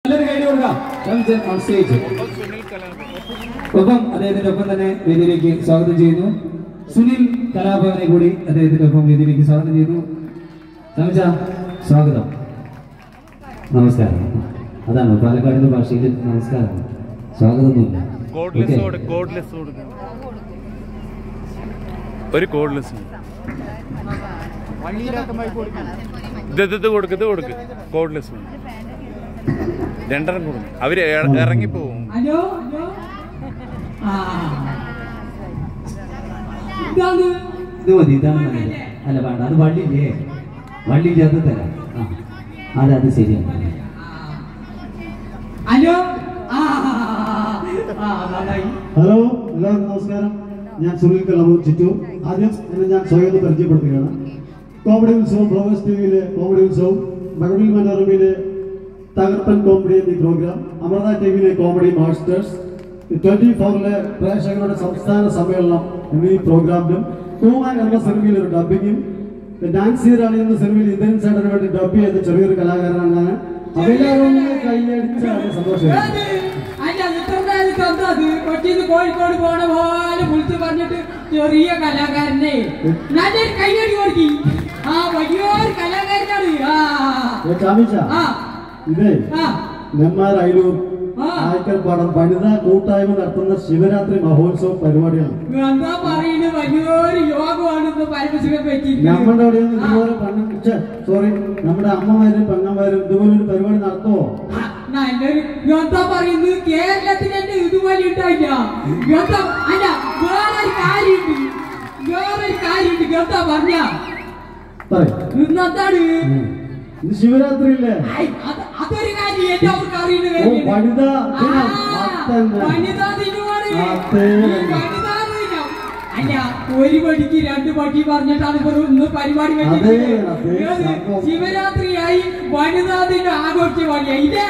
ഒപ്പം അദ്ദേഹത്തിന്റെ ഒപ്പം തന്നെ വേദിയിലേക്ക് സ്വാഗതം ചെയ്യുന്നു. സുനിൽ കലാഭവനെ കൂടി അദ്ദേഹത്തിന്റെ ഒപ്പം വേദിയിലേക്ക് സ്വാഗതം ചെയ്യുന്നു. സ്വാഗതം. നമസ്കാരം. അതാണ് പാലക്കാടിന്റെ ഭാഷയിൽ നമസ്കാരം, സ്വാഗതമൊന്നുമില്ല. ഒരു കോഡ്ലെസ് കൊടുക്ക് കോഡ്ലെസ് രണ്ടെണ്ണം കൊടുക്കും. അവര് ഇറങ്ങിപ്പോവും. ഇത് മതി, ഇതാണ് നല്ലത്. അല്ല വേണ്ട, അത് വള്ളിയില്ലേ, വള്ളിയില്ലേ, അത് തരാം. അത് ശരിയാണ്. ഹലോ എല്ലാവർക്കും നമസ്കാരം. ഞാൻ സുനിൽ കലാഭവൻ ചിറ്റൂർ. ആദ്യം എന്നെ ഞാൻ സ്വയം പരിചയപ്പെടുത്തുകയാണ്. കോമഡി ഉത്സവം, ഫ്ലവേഴ്സ് ടിവിയിലെ കോമഡി ഉത്സവം, മഴവിൽ മനോരമയിലെ തകർപ്പൻ കോമഡി എന്നീ പ്രോഗ്രാം, അമൃത ടിവിയിലെ കോമഡി മാസ്റ്റേഴ്സ്, 24-ലെ പ്രേക്ഷകരുടെ സംസ്ഥാന സമ്മേളനം എന്നീ പ്രോഗ്രാമിലും, കൂമാൻ എന്ന സിനിമയിൽ ഒരു ഡബിങ്ങും, ഡാൻസി റാണി എന്ന സിനിമയിൽ ഇതൻ സൈഡിന് വേണ്ടി ഡബ് ചെയ്ത ചെറിയൊരു കലാകാരനാണ് ഞാൻ. അതെല്ലാവരും കൈയടിച്ചാണ് സന്തോഷം. കോഴിക്കോട് പോണ പോലെ വിളിച്ച് പറഞ്ഞിട്ട് ചെറിയ കലാകാരനെ നല്ലൊരു കൈയടി കൊടുക്കി. ആ വലിയൊരു കലാകാരനാണ്. ഇതേ നെന്മാർ അയിലൂർ ആയിക്കൽപ്പാടം വനിതാ കൂട്ടായ്മ നടത്തുന്ന ശിവരാത്രി മഹോത്സവ പരിപാടിയാണ്. എന്താ പറയുന്നത്, വലിയൊരു യോഗമാണെന്ന് പരമശിവൻ പറ്റി. നമ്മുടെ അവിടെ സോറി, നമ്മുടെ അമ്മമാരും പെങ്ങന്മാരും ഇതുപോലെ ഒരു പരിപാടി നടത്തുമോ? നല്ലൊരു എന്താ പറയുന്നത്, കേരളത്തിൽ തന്നെ ഇതുപോലെ ഉണ്ടായില്ല. അല്ല, വേറൊരു കാര്യമുണ്ട്. എന്താ പറഞ്ഞ ഇന്നെന്താണ് ശിവരാത്രി ഇല്ലേ? അതൊരു കാര്യം എല്ലാവർക്കും അറിയുന്ന വനിതാ അല്ല, ഒരു പടിക്ക് രണ്ട് പടി പറഞ്ഞിട്ടാണ് ഇന്ന് പരിപാടി വെച്ചത്. ശിവരാത്രിയായി വനിതാ ദിനം ആഘോഷിച്ച പണിയായില്ലേ?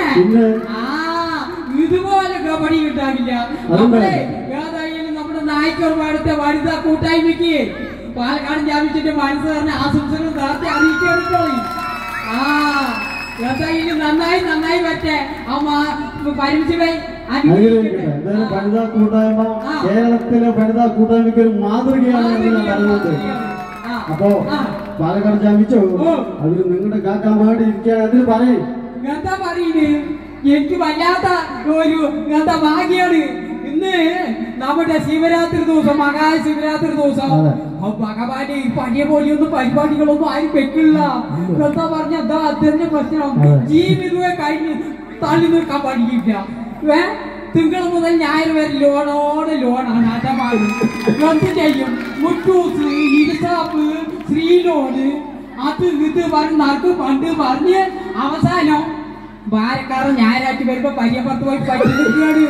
ഇതുപോലെ കബഡി ഉണ്ടാകില്ല. ഏതായാലും നമ്മുടെ നായ്ക്കർമാരുടെ വനിതാ കൂട്ടായ്മയ്ക്ക് പാലക്കാട് ജാമ്യത്തിന്റെ മനസ്സ് പറഞ്ഞ ആശംസകൾ നേരത്തെ അറിയിക്കാറുണ്ടോളി. ഏതായാലും നന്നായി പറ്റേ അമ്മ പരമശിവൻ വനിതാ കൂട്ടായ്മ കേരളത്തിലെ വനിതാ കൂട്ടായ്മയ്ക്ക് ഒരു മാതൃകയാണ് ഞാൻ പറയുന്നത്. അപ്പോ പാലക്കാട് ജാമിച്ചോ അതിൽ നിങ്ങളുടെ കാക്കാൻ വേണ്ടി ഇരിക്കുകയാണ്. അതിൽ പറയും എന്താ പറയുന്നത്, എനിക്ക് വല്ലാത്ത ഒരു എന്താ ഭാഗ്യാണ്. ഇന്ന് നമ്മുടെ ശിവരാത്രി ദിവസം, മഹാശിവരാത്രി ദിവസം ഭഗവാന്റെ ഈ പഴയ പോലെയൊന്നും പരിപാടികളൊന്നും ആരും വെക്കില്ല. എന്താ പറഞ്ഞ എന്താ അതിന്റെ പ്രശ്നം, ജീവിതമേ കഴിഞ്ഞ് തള്ളി നിൽക്കാൻ പാടില്ല. തിങ്കൾ മുതൽ ഞായർ വരെ ലോണാണ്. അതമാണ് എന്ത് ചെയ്യും, മുട്ടൂസ്, ഇരിസാപ്പ്, ശ്രീലോണ്, അത് ഇത് പറഞ്ഞ് നടക്കും പണ്ട് പറഞ്ഞ് അവസാനം ഭാരക്കാരൻ ഞായറാഴ്ച വരുമ്പോ പരിയപ്പുറത്ത് പോയി പറ്റിയാണ്.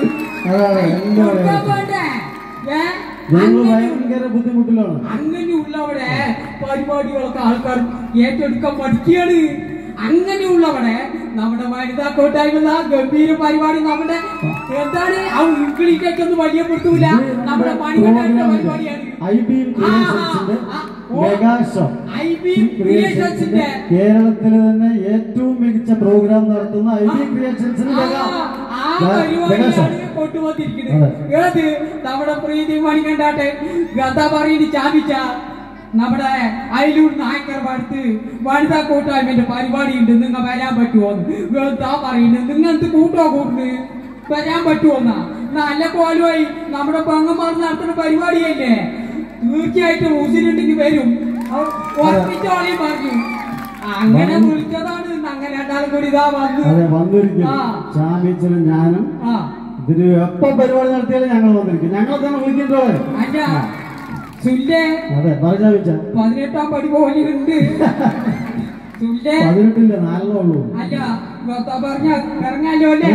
ബുദ്ധിമുട്ടിലാണ്. അങ്ങനെയുള്ളവിടെ പരിപാടികളൊക്കെ ആൾക്കാർ ഏറ്റെടുക്കാൻ പഠിക്കുകയാണ്. അങ്ങനെയുള്ളവിടെ നമ്മുടെ വനിതാ കൂട്ടായ്മ ഗംഭീര പരിപാടി നമ്മുടെ എന്താണ് ആ ഇംഗ്ലീഷൊക്കെ വലിയപ്പെടുത്തൂല. നമ്മുടെ മണികണ്ഠന്റെ പരിപാടിയാണ് കേരളത്തിലെ തന്നെ ഏറ്റവും മികച്ച പ്രോഗ്രാം നടത്തുന്ന ഐബി ക്രിയേഷൻസിന്റെ കൊണ്ടുവന്നിരിക്കുന്നത്. ഏത് നമ്മുടെ പ്രീതി മണികണ്ഠാട്ടെ ഗത പറയിട്ട് ചാപിച്ച നമ്മുടെ അയലൂർ നായ്ക്കർ അടുത്ത് വനിതാ കൂട്ടായ്മന്റെ പരിപാടി ഉണ്ട്, നിങ്ങൾ വരാൻ പറ്റുമോന്ന് എന്താ പറയുന്നത്. നിങ്ങൾക്ക് കൂട്ടുന്നത് വരാൻ പറ്റുമോന്നാ? നല്ല കോലുമായി നമ്മുടെ പെങ്ങന്മാർ നടത്തുന്ന പരിപാടിയല്ലേ, തീർച്ചയായിട്ടും ഊസിലുണ്ടെങ്കിൽ വരും. ഉറപ്പിച്ചോളി പറഞ്ഞു. അങ്ങനെ വിളിച്ചതാണ്. അങ്ങനെ രണ്ടാളും കൂടി ഇതാ വന്നിരിക്കും. ഞാനും ഇതിന് എപ്പോ പരിപാടി നടത്തിയാലും ഞങ്ങൾ വന്നിരിക്കും. ഞങ്ങളെ തന്നെ വിളിക്കണ്ടോ? സുല്ലേ 18-ാം പടി പോലെയുണ്ട്. 18 നാലെണ്ണുള്ളൂ. അല്ല പറഞ്ഞ ഇറങ്ങാലോ അല്ലേ?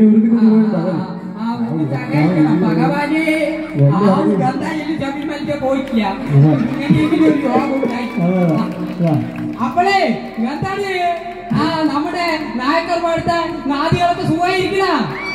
ഭഗവാനെ എന്തായാലും ശബരിമലയ്ക്ക് പോയിട്ടില്ല. ഇങ്ങനെയെങ്കിലും ഒരു യോഗം ഉണ്ടായി. അപ്പോഴേ എന്താണ് നമ്മുടെ നായക്കർമാരുടെ നാദികളൊക്കെ സുഖമായിരിക്കണ.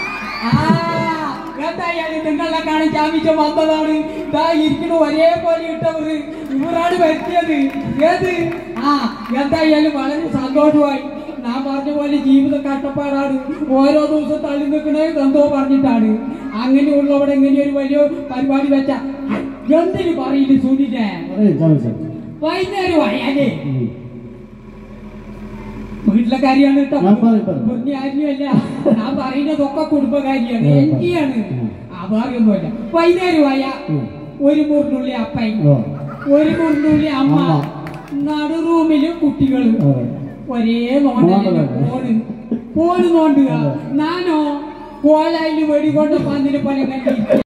എന്തായാലും നിങ്ങളെ കാണാൻ ജാമിച്ച വന്നതാണ്. ഇതാ ഇരിക്കണ ഒരേപോലെ ഇട്ടവർ ഇവരാണ് വരുത്തിയത്. ഏത് എന്തായാലും വളരെ സന്തോഷമായി. ഞാൻ പറഞ്ഞ പോലെ ജീവിത കഷ്ടപ്പാടാണ്. ഓരോ ദിവസം തള്ളി നിൽക്കണേ എന്തോ പറഞ്ഞിട്ടാണ്. അങ്ങനെയുള്ളവിടെ എങ്ങനെ ഒരു വലിയ പരിപാടി വെച്ച എന്തിനു പറയില്ല സുനിലെ. വൈകുന്നേരം ആയാലേ വീട്ടിലെ കാര്യമാണ് കേട്ടോ. മുന്നേ ആരുമല്ല ഞാൻ പറയുന്നതൊക്കെ കുടുംബകാരിയാണ്, എന്റെയാണ്. അപാറിയൊന്നുമല്ല. വൈകുന്നേരമായ ഒരു മുറിനുള്ളി അപ്പൻ, ഒരു മുറിനുള്ളി അമ്മ, നടു റൂമില് കുട്ടികള്. ഒരേ നോണ്ടല്ലേ ഫോണ് നോണ്ടുക. ഞാനോ കോലായില് വെടികൊണ്ട് പന്നിന് പോലെ